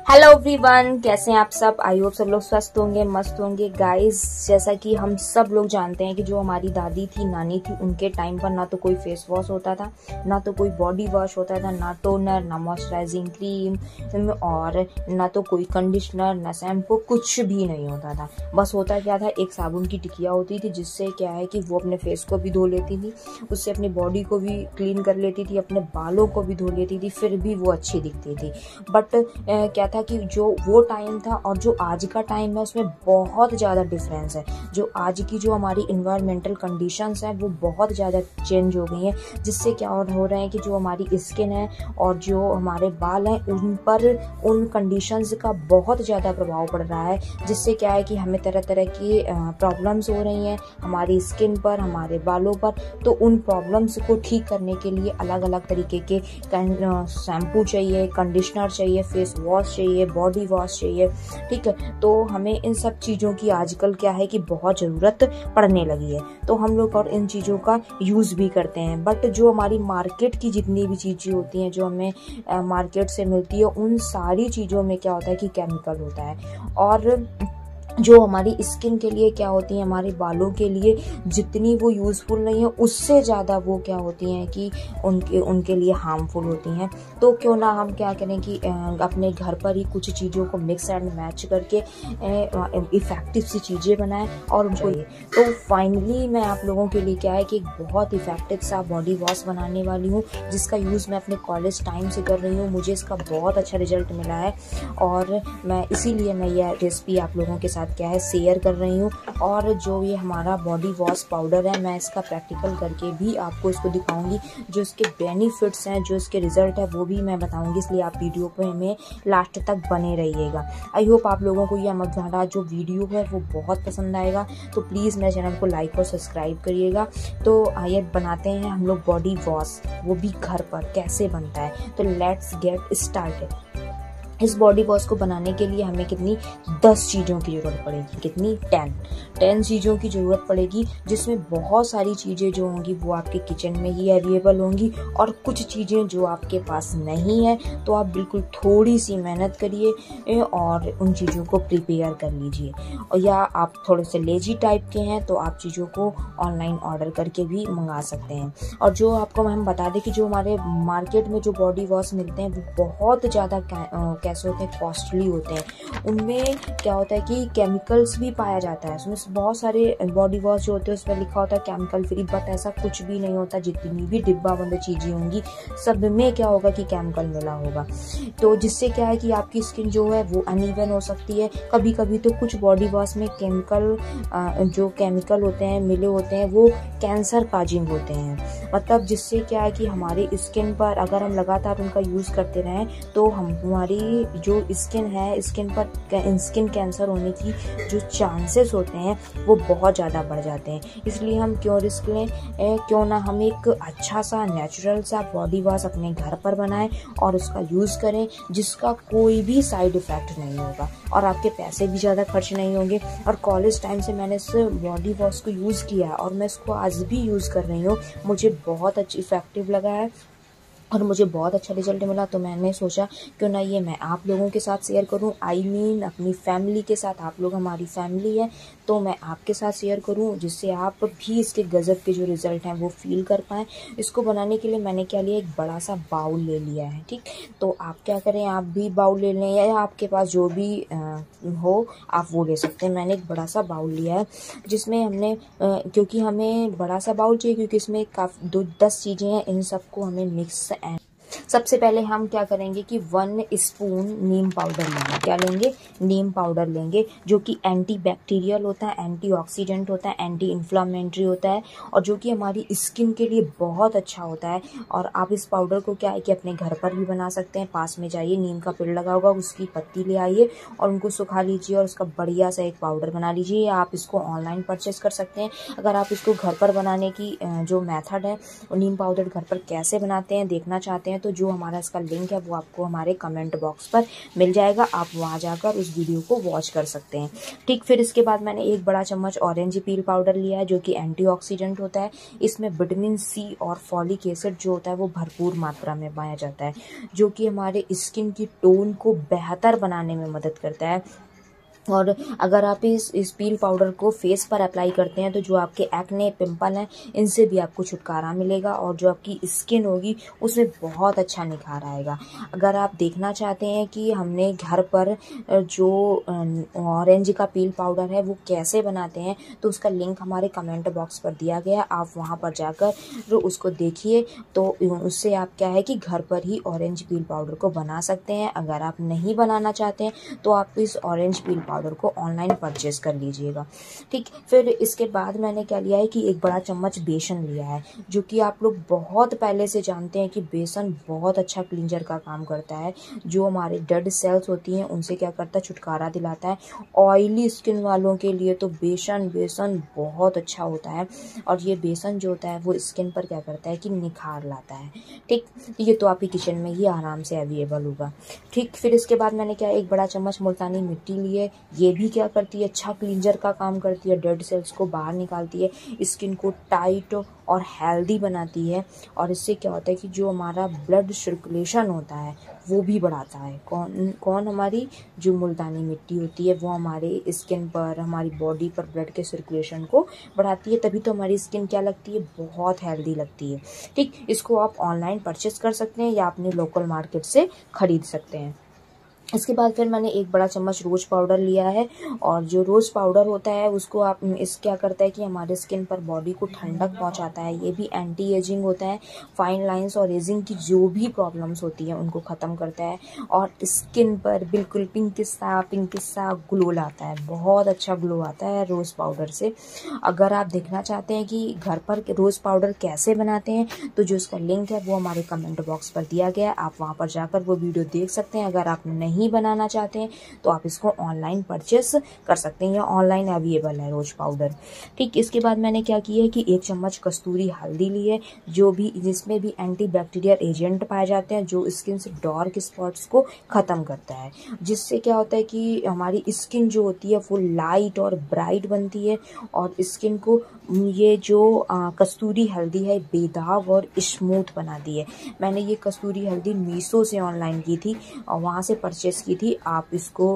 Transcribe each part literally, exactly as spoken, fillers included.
Hello everyone, कैसे हैं आप सब। आई होप सब लोग स्वस्थ होंगे, मस्त होंगे। गाइस, जैसा कि हम सब लोग जानते हैं कि जो हमारी दादी थी, नानी थी, उनके टाइम पर ना तो कोई फेस वॉश होता था, ना तो कोई बॉडी वॉश होता था, ना टोनर, ना मॉइस्चराइजिंग क्रीम और ना तो कोई कंडीशनर, ना शैम्पू, कुछ भी नहीं होता था। बस होता क्या था, एक साबुन की टिकिया होती थी जिससे क्या है कि वो अपने फेस को भी धो लेती थी, उससे अपनी बॉडी को भी क्लीन कर लेती थी, अपने बालों को भी धो लेती थी, फिर भी वो अच्छी दिखती थी। बट क्या था कि जो वो टाइम था और जो आज का टाइम है उसमें बहुत ज़्यादा डिफरेंस है। जो आज की जो हमारी इन्वायरमेंटल कंडीशंस हैं वो बहुत ज़्यादा चेंज हो गई हैं, जिससे क्या हो रहा है कि जो हमारी स्किन है और जो हमारे बाल हैं उन पर उन कंडीशंस का बहुत ज़्यादा प्रभाव पड़ रहा है, जिससे क्या है कि हमें तरह तरह की प्रॉब्लम्स हो रही हैं हमारी स्किन पर, हमारे बालों पर। तो उन प्रॉब्लम्स को ठीक करने के लिए अलग अलग तरीके के शैम्पू चाहिए, कंडीशनर चाहिए, फेस वॉश चाहिए, बॉडी वॉश चाहिए। ठीक है, तो हमें इन सब चीज़ों की आजकल क्या है कि बहुत ज़रूरत पड़ने लगी है, तो हम लोग और इन चीज़ों का यूज़ भी करते हैं। बट जो हमारी मार्केट की जितनी भी चीज़ें होती हैं, जो हमें मार्केट से मिलती है, उन सारी चीज़ों में क्या होता है कि केमिकल होता है। और जो हमारी स्किन के लिए क्या होती है, हमारे बालों के लिए जितनी वो यूज़फुल नहीं है, उससे ज़्यादा वो क्या होती हैं कि उनके उनके लिए हार्मफुल होती हैं। तो क्यों ना हम क्या करें कि अपने घर पर ही कुछ चीज़ों को मिक्स एंड मैच करके इफ़ेक्टिव सी चीज़ें बनाएं और उनको। तो फाइनली मैं आप लोगों के लिए क्या है कि एक बहुत इफ़ेक्टिव सा बॉडी वॉश बनाने वाली हूँ, जिसका यूज़ मैं अपने कॉलेज टाइम से कर रही हूँ। मुझे इसका बहुत अच्छा रिजल्ट मिला है और मैं इसीलिए मैं यह रेसिपी आप लोगों के साथ क्या है शेयर कर रही हूँ। और जो ये हमारा बॉडी वॉश पाउडर है, मैं इसका प्रैक्टिकल करके भी आपको इसको दिखाऊंगी। जो इसके बेनिफिट्स हैं, जो इसके रिजल्ट है, वो भी मैं बताऊंगी, इसलिए आप वीडियो पे में लास्ट तक बने रहिएगा। आई होप आप लोगों को यह हमारा जो वीडियो है वो बहुत पसंद आएगा। तो प्लीज़ मेरे चैनल को लाइक और सब्सक्राइब करिएगा। तो आइए बनाते हैं हम लोग बॉडी वॉश, वो भी घर पर कैसे बनता है। तो लेट्स गेट स्टार्टेड। इस बॉडी वॉश को बनाने के लिए हमें कितनी दस चीज़ों की ज़रूरत पड़ेगी। कितनी? टेन टेन चीज़ों की ज़रूरत पड़ेगी, जिसमें बहुत सारी चीज़ें जो होंगी वो आपके किचन में ही अवेलेबल होंगी, और कुछ चीज़ें जो आपके पास नहीं है तो आप बिल्कुल थोड़ी सी मेहनत करिए और उन चीज़ों को प्रिपेयर कर लीजिए। और या आप थोड़े से लेजी टाइप के हैं तो आप चीज़ों को ऑनलाइन ऑर्डर करके भी मंगा सकते हैं। और जो आपको हम बता दें कि जो हमारे मार्केट में जो बॉडी वॉश मिलते हैं वो बहुत ज़्यादा कैसे होते हैं, कॉस्टली होते हैं। उनमें क्या होता है कि केमिकल्स भी पाया जाता है। उसमें बहुत सारे बॉडी वॉश जो होते हैं उसमें लिखा होता है केमिकल फ्री, बट ऐसा कुछ भी नहीं होता। जितनी भी डिब्बा बंद चीज़ें होंगी सब में क्या होगा कि केमिकल मिला होगा। तो जिससे क्या है कि आपकी स्किन जो है वो अनइवन हो सकती है। कभी कभी तो कुछ बॉडी वॉश में केमिकल जो केमिकल होते हैं मिले होते हैं वो कैंसर काजिंग होते हैं। मतलब जिससे क्या है कि हमारी स्किन पर अगर हम लगातार उनका यूज़ करते रहें तो हम हमारी जो स्किन है, स्किन पर स्किन कैंसर होने की जो चांसेस होते हैं वो बहुत ज़्यादा बढ़ जाते हैं। इसलिए हम क्यों रिस्क लें, क्यों ना हम एक अच्छा सा नेचुरल सा बॉडी वॉश अपने घर पर बनाएं और उसका यूज़ करें, जिसका कोई भी साइड इफ़ेक्ट नहीं होगा और आपके पैसे भी ज़्यादा खर्च नहीं होंगे। और कॉलेज टाइम से मैंने इस बॉडी वॉश को यूज़ किया है और मैं इसको आज भी यूज़ कर रही हूँ। मुझे बहुत अच्छा इफ़ेक्टिव लगा है और मुझे बहुत अच्छा रिजल्ट मिला। तो मैंने सोचा क्यों ना ये मैं आप लोगों के साथ शेयर करूं। आई मीन अपनी फैमिली के साथ। आप लोग हमारी फैमिली है तो मैं आपके साथ शेयर करूं, जिससे आप भी इसके गज़ब के जो रिज़ल्ट हैं वो फील कर पाएँ। इसको बनाने के लिए मैंने क्या लिया, एक बड़ा सा बाउल ले लिया है। ठीक, तो आप क्या करें, आप भी बाउल ले लें या आपके पास जो भी आ, हो आप वो ले सकते हैं। मैंने एक बड़ा सा बाउल लिया है जिसमें हमने आ, क्योंकि हमें बड़ा सा बाउल चाहिए क्योंकि इसमें काफ़ी दो दस चीज़ें हैं, इन सबको हमें मिक्स एंड सबसे पहले हम क्या करेंगे कि वन स्पून नीम पाउडर लेंगे। क्या लेंगे? नीम पाउडर लेंगे, जो कि एंटी बैक्टीरियल होता है, एंटीऑक्सीडेंट होता है, एंटी इन्फ्लामेटरी होता है और जो कि हमारी स्किन के लिए बहुत अच्छा होता है। और आप इस पाउडर को क्या है कि अपने घर पर भी बना सकते हैं। पास में जाइए, नीम का पेड़ लगा होगा, उसकी पत्ती ले आइए और उनको सुखा लीजिए और उसका बढ़िया सा एक पाउडर बना लीजिए। या आप इसको ऑनलाइन परचेस कर सकते हैं। अगर आप इसको घर पर बनाने की जो मेथड है, नीम पाउडर घर पर कैसे बनाते हैं देखना चाहते हैं हैं तो जो हमारा इसका लिंक है वो आपको हमारे कमेंट बॉक्स पर मिल जाएगा, आप वहाँ जाकर उस वीडियो को वॉच कर सकते हैं। ठीक, फिर इसके बाद मैंने एक बड़ा चम्मच ऑरेंज पील पाउडर लिया है जो कि एंटीऑक्सीडेंट होता है। इसमें विटामिन सी और फॉलिक एसिड जो होता है वो भरपूर मात्रा में पाया जाता है, जो कि हमारे स्किन की टोन को बेहतर बनाने में मदद करता है। और अगर आप इस इस पील पाउडर को फेस पर अप्लाई करते हैं तो जो आपके एक्ने पिंपल हैं इनसे भी आपको छुटकारा मिलेगा और जो आपकी स्किन होगी उसमें बहुत अच्छा निखार आएगा। अगर आप देखना चाहते हैं कि हमने घर पर जो ऑरेंज का पील पाउडर है वो कैसे बनाते हैं तो उसका लिंक हमारे कमेंट बॉक्स पर दिया गया है, आप वहां पर जाकर जो उसको देखिए तो उससे आप क्या है कि घर पर ही ऑरेंज पील पाउडर को बना सकते हैं। अगर आप नहीं बनाना चाहते हैं तो आप इस ऑरेंज पील पाउडर को ऑनलाइन परचेज कर लीजिएगा। ठीक, फिर इसके बाद मैंने क्या लिया है कि एक बड़ा चम्मच बेसन लिया है, जो कि आप लोग बहुत पहले से जानते हैं कि बेसन बहुत अच्छा क्लींजर का काम करता है। जो हमारे डेड सेल्स होती हैं उनसे क्या करता है, छुटकारा दिलाता है। ऑयली स्किन वालों के लिए तो बेसन बेसन बहुत अच्छा होता है और ये बेसन जो होता है वो स्किन पर क्या करता है कि निखार लाता है। ठीक, ये तो आपके किचन में ही आराम से अवेलेबल होगा। ठीक, फिर इसके बाद मैंने क्या एक बड़ा चम्मच मुल्तानी मिट्टी ली है। ये भी क्या करती है, अच्छा क्लींजर का काम करती है, डेड सेल्स को बाहर निकालती है, स्किन को टाइट और हेल्दी बनाती है। और इससे क्या होता है कि जो हमारा ब्लड सर्कुलेशन होता है वो भी बढ़ाता है। कौन कौन हमारी जो मुल्तानी मिट्टी होती है वो हमारे स्किन पर, हमारी बॉडी पर ब्लड के सर्कुलेशन को बढ़ाती है, तभी तो हमारी स्किन क्या लगती है, बहुत हेल्दी लगती है। ठीक, इसको आप ऑनलाइन परचेस कर सकते हैं या अपने लोकल मार्केट से खरीद सकते हैं। इसके बाद फिर मैंने एक बड़ा चम्मच रोज पाउडर लिया है और जो रोज पाउडर होता है उसको आप इस क्या करता है कि हमारे स्किन पर, बॉडी को ठंडक पहुंचाता है। ये भी एंटी एजिंग होता है, फाइन लाइंस और एजिंग की जो भी प्रॉब्लम्स होती है उनको ख़त्म करता है और स्किन पर बिल्कुल पिंक सा पिंक सा ग्लो लाता है। बहुत अच्छा ग्लो आता है रोज़ पाउडर से। अगर आप देखना चाहते हैं कि घर पर रोज़ पाउडर कैसे बनाते हैं तो जो इसका लिंक है वो हमारे कमेंट बॉक्स पर दिया गया है, आप वहाँ पर जाकर वो वीडियो देख सकते हैं। अगर आप नहीं नहीं बनाना चाहते हैं तो आप इसको ऑनलाइन परचेस कर सकते हैं या ऑनलाइन अवेलेबल है रोज पाउडर। ठीक, इसके बाद मैंने क्या किया है कि एक चम्मच कस्तूरी हल्दी ली है, जो भी जिसमें भी एंटी बैक्टीरियल एजेंट पाए जाते हैं जो स्किन से डार्क स्पॉट्स को ख़त्म करता है, जिससे क्या होता है कि हमारी स्किन जो होती है वो लाइट और ब्राइट बनती है और स्किन को ये जो आ, कस्तूरी हल्दी है बेदाग और स्मूथ बनाती है। मैंने ये कस्तूरी हल्दी मीशो से ऑनलाइन की थी और वहाँ से परचेस की थी। आप इसको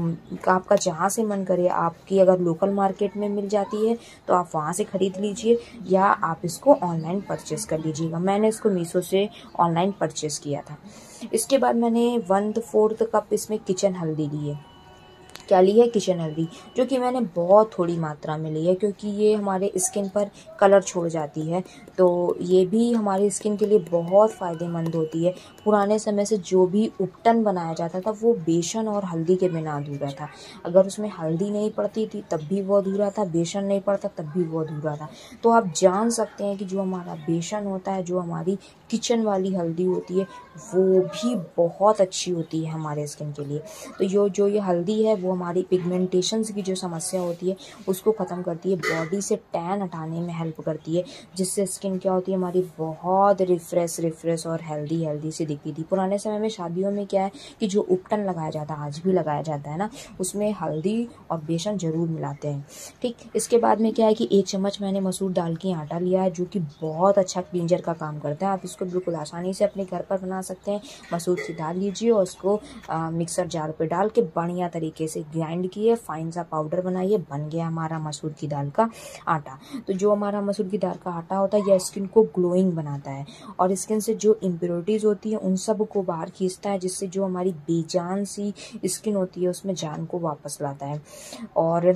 आपका जहाँ से मन करे, आपकी अगर लोकल मार्केट में मिल जाती है तो आप वहाँ से ख़रीद लीजिए या आप इसको ऑनलाइन परचेस कर लीजिएगा। मैंने इसको मीशो से ऑनलाइन परचेस किया था। इसके बाद मैंने वन फोर्थ कप इसमें किचन हल्दी ली है। क्या ली है, किचन हल्दी, जो कि मैंने बहुत थोड़ी मात्रा में ली है क्योंकि ये हमारे स्किन पर कलर छोड़ जाती है, तो ये भी हमारी स्किन के लिए बहुत फ़ायदेमंद होती है। पुराने समय से जो भी उपटन बनाया जाता था वो बेसन और हल्दी के बिना अधूरा था। अगर उसमें हल्दी नहीं पड़ती थी तब भी वो अधूरा था, बेसन नहीं पड़ता तब भी वो अधूरा था। तो आप जान सकते हैं कि जो हमारा बेसन होता है, जो हमारी किचन वाली हल्दी होती है, वो भी बहुत अच्छी होती है हमारे स्किन के लिए। तो यो जो ये हल्दी है वो हमारी पिगमेंटेशंस की जो समस्या होती है उसको ख़त्म करती है, बॉडी से टैन हटाने में हेल्प करती है, जिससे स्किन क्या होती है हमारी बहुत रिफ्रेश रिफ्रेश और हेल्दी हेल्दी सी दिखती थी। पुराने समय में शादियों में क्या है कि जो उपटन लगाया जाता है, आज भी लगाया जाता है ना, उसमें हल्दी और बेसन ज़रूर मिलाते हैं। ठीक, इसके बाद में क्या है कि एक चम्मच मैंने मसूर दाल की आटा लिया है, जो कि बहुत अच्छा क्लींजर का काम करता है। आप इसको बिल्कुल आसानी से अपने घर पर बना सकते हैं। मसूर की दाल लीजिए और उसको आ, मिक्सर जार पे डाल के बढ़िया तरीके से ग्राइंड किए, फाइन सा पाउडर बनाइए, बन गया हमारा मसूर की दाल का आटा। तो जो हमारा मसूर की दाल का आटा होता है यह स्किन को ग्लोइंग बनाता है और स्किन से जो इम्प्योरिटीज़ होती है उन सब को बाहर खींचता है, जिससे जो हमारी बेजान सी स्किन होती है उसमें जान को वापस लाता है। और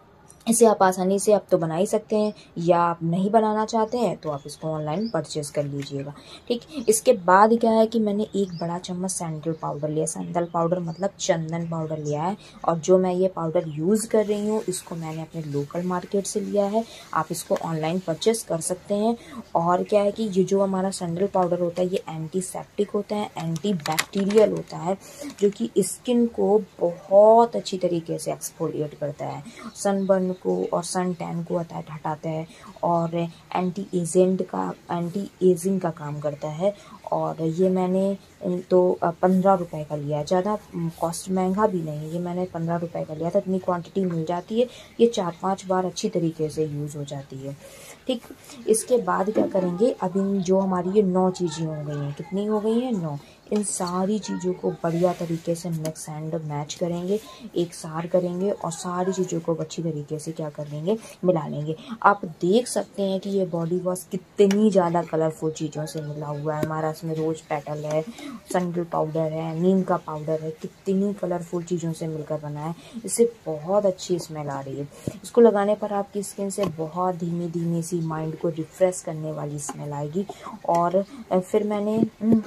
इसे आप आसानी से आप तो बना ही सकते हैं, या आप नहीं बनाना चाहते हैं तो आप इसको ऑनलाइन परचेज कर लीजिएगा। ठीक, इसके बाद क्या है कि मैंने एक बड़ा चम्मच सैंडल पाउडर लिया। सैंडल पाउडर मतलब चंदन पाउडर लिया है और जो मैं ये पाउडर यूज़ कर रही हूँ इसको मैंने अपने लोकल मार्केट से लिया है। आप इसको ऑनलाइन परचेस कर सकते हैं। और क्या है कि ये जो हमारा सैंडल पाउडर होता है ये एंटीसेप्टिक होता है, एंटी बैक्टीरियल होता है, जो कि स्किन को बहुत अच्छी तरीके से एक्सफोलिएट करता है, सनबर्न को और सन टैन को हटाता है और एंटी एजेंट का एंटी एजिंग का काम करता है। और ये मैंने तो पंद्रह रुपए का लिया, ज़्यादा कॉस्ट महंगा भी नहीं, ये मैंने पंद्रह रुपए का लिया था। इतनी क्वांटिटी मिल जाती है, ये चार पांच बार अच्छी तरीके से यूज़ हो जाती है। ठीक, इसके बाद क्या करेंगे, अब इन जो हमारी ये नौ चीज़ें हो गई हैं, कितनी हो गई हैं, नौ। इन सारी चीज़ों को बढ़िया तरीके से मिक्स एंड मैच करेंगे, एक सार करेंगे और सारी चीज़ों को अच्छी तरीके से क्या कर लेंगे, मिला लेंगे। आप देख सकते हैं कि ये बॉडी वॉश कितनी ज़्यादा कलरफुल चीज़ों से मिला हुआ है। हमारा इसमें रोज पेटल है, सैंडल पाउडर है, नीम का पाउडर है, कितनी कलरफुल चीज़ों से मिलकर बना है। इससे बहुत अच्छी स्मेल आ रही है। इसको लगाने पर आपकी स्किन से बहुत धीमी धीमी सी माइंड को रिफ्रेश करने वाली स्मेल आएगी। और फिर मैंने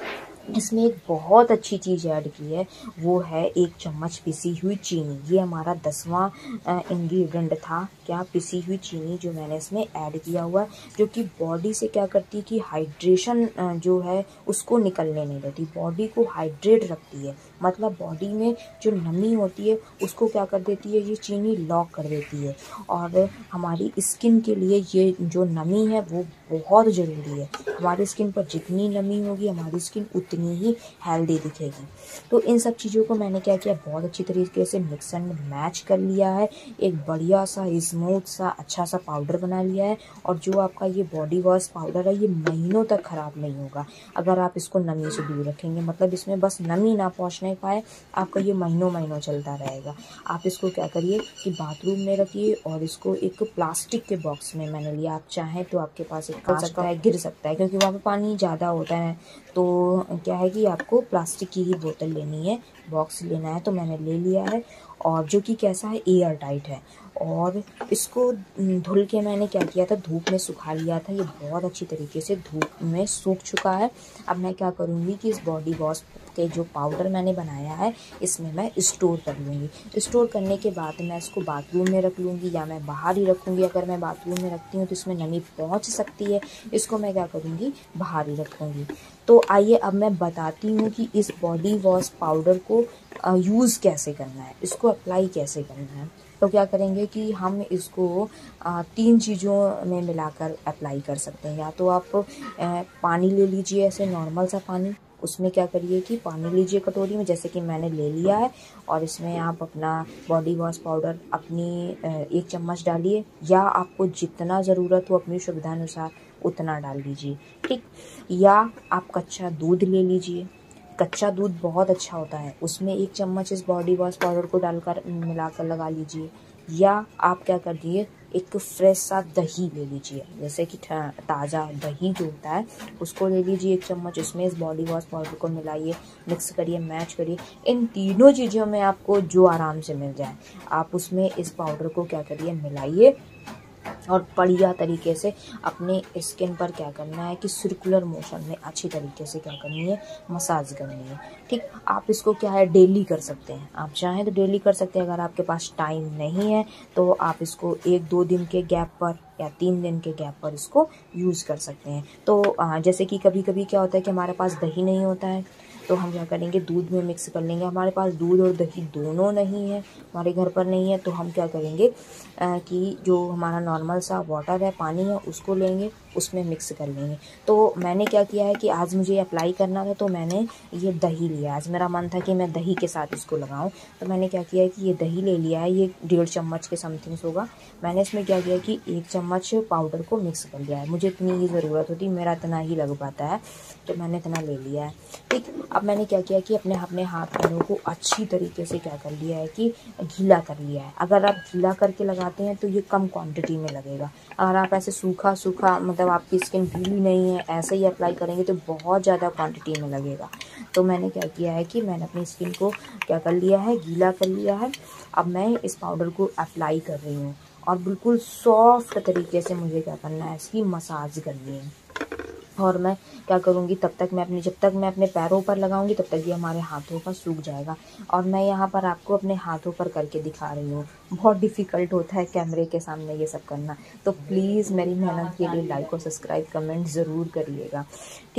इसमें एक बहुत अच्छी चीज़ ऐड की है, वो है एक चम्मच पिसी हुई चीनी। ये हमारा दसवां इंग्रेडिएंट था, क्या, पिसी हुई चीनी, जो मैंने इसमें ऐड किया हुआ है, जो कि बॉडी से क्या करती है कि हाइड्रेशन जो है उसको निकलने नहीं देती, बॉडी को हाइड्रेट रखती है। मतलब बॉडी में जो नमी होती है उसको क्या कर देती है, ये चीनी लॉक कर देती है। और हमारी स्किन के लिए ये जो नमी है वो बहुत ज़रूरी है। हमारी स्किन पर जितनी नमी होगी हमारी स्किन उतनी ही हेल्दी दिखेगी। तो इन सब चीज़ों को मैंने क्या किया, बहुत अच्छी तरीके से मिक्स एंड मैच कर लिया है, एक बढ़िया सा स्मूथ सा अच्छा सा पाउडर बना लिया है। और जो आपका ये बॉडी वॉश पाउडर है ये महीनों तक ख़राब नहीं होगा अगर आप इसको नमी से दूर रखेंगे। मतलब इसमें बस नमी ना पहुँचने पाए, आपका ये महीनों महीनों चलता रहेगा। आप इसको क्या करिए कि बाथरूम में रखिए और इसको एक प्लास्टिक के बॉक्स में मैंने लिया। आप चाहें तो आपके पास एक कांच सकता है, गिर सकता है, क्योंकि वहाँ पे पानी ज़्यादा होता है। तो क्या है कि आपको प्लास्टिक की ही बोतल लेनी है, बॉक्स लेना है। तो मैंने ले लिया है और जो कि कैसा है, एयर टाइट है। और इसको धुल के मैंने क्या किया था, धूप में सुखा लिया था। ये बहुत अच्छी तरीके से धूप में सूख चुका है। अब मैं क्या करूँगी कि इस बॉडी वॉश के जो पाउडर मैंने बनाया है इसमें मैं स्टोर कर लूँगी। स्टोर करने के बाद मैं इसको बाथरूम में रख लूँगी या मैं बाहर ही रखूँगी। अगर मैं बाथरूम में रखती हूँ तो इसमें नमी पहुँच सकती है, इसको मैं क्या करूँगी, बाहर ही रखूँगी। तो आइए अब मैं बताती हूँ कि इस बॉडी वॉश पाउडर को यूज़ कैसे करना है, इसको अप्लाई कैसे करना है। तो क्या करेंगे कि हम इसको आ, तीन चीज़ों में मिलाकर अप्लाई कर सकते हैं। या तो आप आ, पानी ले लीजिए, ऐसे नॉर्मल सा पानी, उसमें क्या करिए कि पानी लीजिए कटोरी में, जैसे कि मैंने ले लिया है। और इसमें आप अपना बॉडी वॉश पाउडर अपनी एक चम्मच डालिए, या आपको जितना ज़रूरत हो अपनी सुविधानुसार उतना डाल लीजिए। ठीक, या आप कच्चा दूध ले लीजिए, कच्चा दूध बहुत अच्छा होता है, उसमें एक चम्मच इस बॉडी वॉश पाउडर को डालकर मिलाकर लगा लीजिए। या आप क्या कर दिए, एक फ्रेश सा दही ले लीजिए, जैसे कि ताज़ा दही जो होता है उसको ले लीजिए एक चम्मच, उसमें इस बॉडी वॉश पाउडर को मिलाइए, मिक्स करिए, मैच करिए। इन तीनों चीज़ों में आपको जो आराम से मिल जाए आप उसमें इस पाउडर को क्या करिए, मिलाइए। और बढ़िया तरीके से अपने स्किन पर क्या करना है कि सर्कुलर मोशन में अच्छी तरीके से क्या करनी है, मसाज करनी है। ठीक, आप इसको क्या है, डेली कर सकते हैं। आप चाहें तो डेली कर सकते हैं। अगर आपके पास टाइम नहीं है तो आप इसको एक दो दिन के गैप पर या तीन दिन के गैप पर इसको यूज़ कर सकते हैं। तो जैसे कि कभी कभी क्या होता है कि हमारे पास दही नहीं होता है, तो हम क्या करेंगे, दूध में मिक्स कर लेंगे। हमारे पास दूध और दही दोनों नहीं है, हमारे घर पर नहीं है, तो हम क्या करेंगे आ, कि जो हमारा नॉर्मल सा वाटर है, पानी है, उसको लेंगे, उसमें मिक्स कर लेंगे। तो मैंने क्या किया है कि आज मुझे अप्लाई करना था तो मैंने ये दही लिया। आज मेरा मन था कि मैं दही के साथ इसको लगाऊं, तो मैंने क्या किया है कि ये दही ले लिया है, ये डेढ़ चम्मच के समथिंग होगा। मैंने इसमें क्या किया कि एक चम्मच पाउडर को मिक्स कर लिया है। मुझे इतनी ही ज़रूरत होती, मेरा इतना ही लग पाता है, तो मैंने इतना ले लिया है। ठीक, अब मैंने क्या किया कि अपने अपने हाथ पैरों को अच्छी तरीके से क्या कर लिया है कि गीला कर लिया है। अगर आप गीला करके लगाते हैं तो ये कम क्वांटिटी में लगेगा। अगर आप ऐसे सूखा सूखा, मतलब आपकी स्किन गीली नहीं है, ऐसे ही अप्लाई करेंगे तो बहुत ज़्यादा क्वांटिटी में लगेगा। तो मैंने क्या किया है कि मैंने अपनी स्किन को क्या कर लिया है, गीला कर लिया है। अब मैं इस पाउडर को अप्लाई कर रही हूँ और बिल्कुल सॉफ्ट तरीके से मुझे क्या करना है, इसकी मसाज करनी है। और मैं क्या करूँगी, तब तक मैं अपनी जब तक मैं अपने पैरों पर लगाऊंगी तब तक ये हमारे हाथों पर सूख जाएगा। और मैं यहाँ पर आपको अपने हाथों पर करके दिखा रही हूँ। बहुत डिफ़िकल्ट होता है कैमरे के सामने ये सब करना, तो प्लीज़ मेरी मेहनत के लिए लाइक और सब्सक्राइब कमेंट ज़रूर करिएगा। ठीक,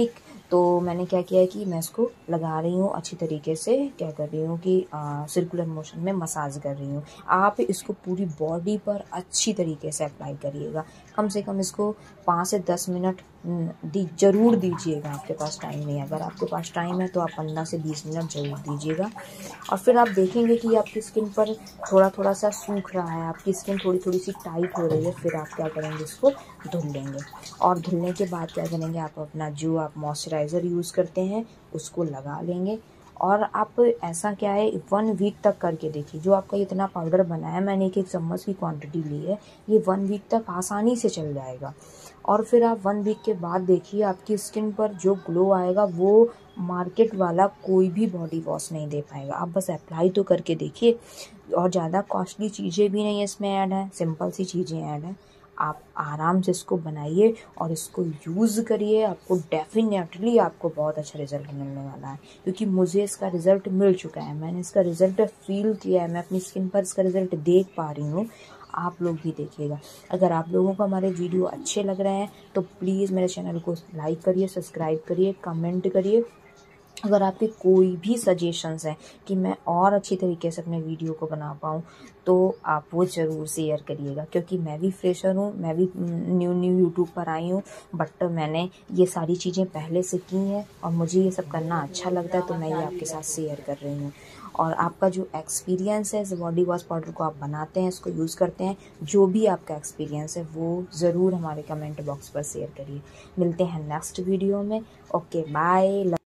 तो मैंने क्या किया है कि मैं इसको लगा रही हूँ अच्छी तरीके से, क्या कर रही हूँ कि सर्कुलर मोशन में मसाज कर रही हूँ। आप इसको पूरी बॉडी पर अच्छी तरीके से अप्लाई करिएगा, कम से कम इसको पाँच से दस मिनट दी जरूर दीजिएगा। आपके पास टाइम नहीं है, अगर आपके पास टाइम है तो आप पंद्रह से बीस मिनट जरूर दीजिएगा। और फिर आप देखेंगे कि आपकी स्किन पर थोड़ा थोड़ा सा सूख रहा है, आपकी स्किन थोड़ी थोड़ी सी टाइट हो रही है। फिर आप क्या करेंगे, इसको धुल लेंगे, और धुलने के बाद क्या करेंगे, आप अपना जो आप मॉइस्चराइज़र यूज़ करते हैं उसको लगा लेंगे। और आप ऐसा क्या है, वन वीक तक करके देखिए। जो आपका इतना पाउडर बना है, मैंने एक एक चम्मच की क्वांटिटी ली है, ये वन वीक तक आसानी से चल जाएगा। और फिर आप वन वीक के बाद देखिए आपकी स्किन पर जो ग्लो आएगा वो मार्केट वाला कोई भी बॉडी वॉश नहीं दे पाएगा। आप बस अप्लाई तो करके देखिए, और ज़्यादा कॉस्टली चीज़ें भी नहीं इसमें ऐड है, सिंपल सी चीज़ें ऐड हैं। आप आराम से इसको बनाइए और इसको यूज़ करिए, आपको डेफिनेटली आपको बहुत अच्छा रिजल्ट मिलने वाला है। क्योंकि मुझे इसका रिजल्ट मिल चुका है, मैंने इसका रिजल्ट फील किया है, मैं अपनी स्किन पर इसका रिजल्ट देख पा रही हूँ। आप लोग भी देखिएगा। अगर आप लोगों को हमारे वीडियो अच्छे लग रहे हैं तो प्लीज़ मेरे चैनल को लाइक करिए, सब्सक्राइब करिए, कमेंट करिए। अगर आपके कोई भी सजेशंस हैं कि मैं और अच्छी तरीके से अपने वीडियो को बना पाऊँ तो आप वो ज़रूर शेयर करिएगा। क्योंकि मैं भी फ्रेशर हूँ, मैं भी न्यू न्यू यूट्यूब पर आई हूँ, बट मैंने ये सारी चीज़ें पहले से की हैं और मुझे ये सब करना अच्छा लगता है, तो मैं ये आपके साथ शेयर कर रही हूँ। और आपका जो एक्सपीरियंस है इस बॉडी वॉश पाउडर को आप बनाते हैं, इसको यूज़ करते हैं, जो भी आपका एक्सपीरियंस है वो ज़रूर हमारे कमेंट बॉक्स पर शेयर करिए। मिलते हैं नेक्स्ट वीडियो में। Okay bye.